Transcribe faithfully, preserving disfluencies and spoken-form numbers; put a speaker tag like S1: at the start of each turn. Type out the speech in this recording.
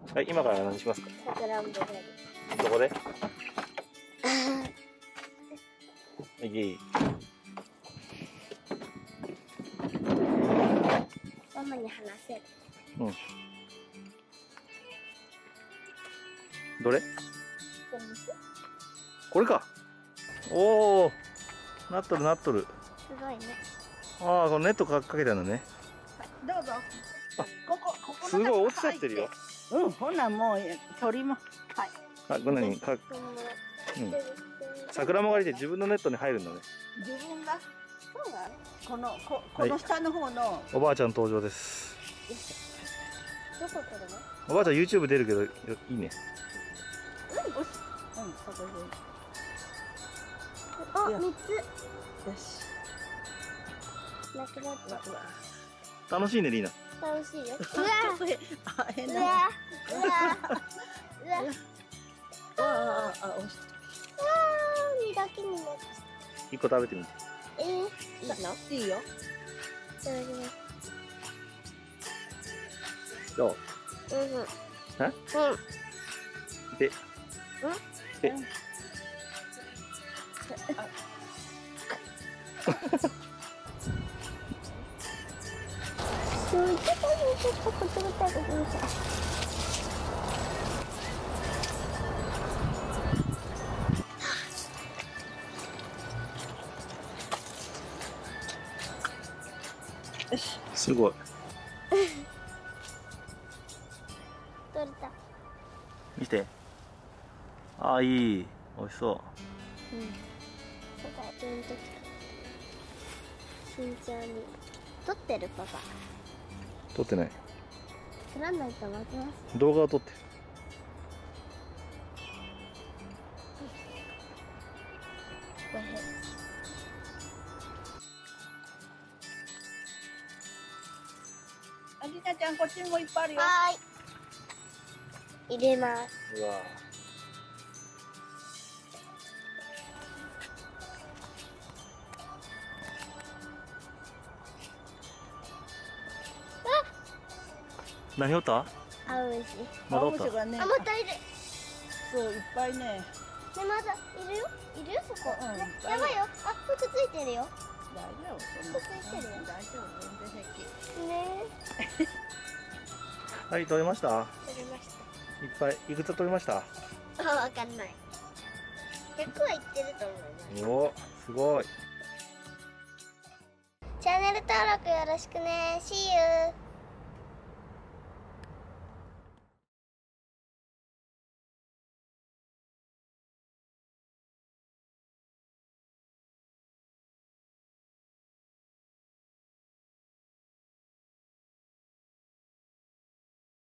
S1: はい、今から何しますか？
S2: さくらんぼ狩り。
S1: どこで？いい。
S2: ママに話せる。
S1: うん。どれ？これか。おお、なっとるなっとる。
S2: すごいね。
S1: ああ、このネットかかけたのね。
S3: どうぞ。ここ、ここ。
S1: すごい落ちちゃってるよ。
S3: うん、ほな、もう、鳥も。はい。
S1: あ、こんなにか。うん。桜も狩りで自分のネットに入るんだね。
S3: 自分が。そうだね。この、こ、この下の方の。
S1: おばあちゃん登場です。
S2: どこ来るの？
S1: おばあちゃん YouTube 出るけど、いいね。
S3: うん、よし。うん、そこで。
S2: あ、三つ。
S3: よし。
S2: なくなった。
S1: 楽しいね、リーナ。
S2: 楽しいよ。うわ。
S3: あ、変
S2: う
S3: な。
S2: わ。うわ。うわ。
S3: ああ、あ、おし。
S2: ああ、身だけになっちゃった。
S1: 一個食べてみて。
S2: えー、いいの？
S3: いいよ。
S2: いただきます。
S1: どう？
S2: うんうん。
S1: え？うん。で。
S2: うん？
S1: で。ちょっとちょっとこっちが食べてみた。
S3: よし。
S1: すごい。
S2: 取れた。
S1: 見て。ああ、いい。美味しそ
S2: う。うん。そうだ、ちゃんと来た。慎重に。撮ってるパパ。
S1: う。撮ってない。
S2: 撮らないと負けます。
S1: 動画を撮ってる。
S2: これ。
S3: ありなちゃん、こっちもいっぱいあるよ。
S2: はーい。入れます。
S1: うわ。何おった？
S2: あ、美味しい。
S1: まだおった。
S3: 青虫がね。
S2: あ、またいる。
S3: そう、いっぱいね。
S2: ね、まだいるよ。いるよ、そこ。
S3: うん
S2: ね、やばいよ。あ、服ついてるよ。
S3: 大丈夫、そん
S2: 服ついてるよ。
S3: 大丈夫、全然平気。
S2: ね
S1: はい、取れました。
S2: 取れまし
S1: いっぱい。いくつ取れました？
S2: た。あ、わかんない。ひゃくはいってると思います。
S1: おお、すごい。
S2: チャンネル登録よろしくね。See you!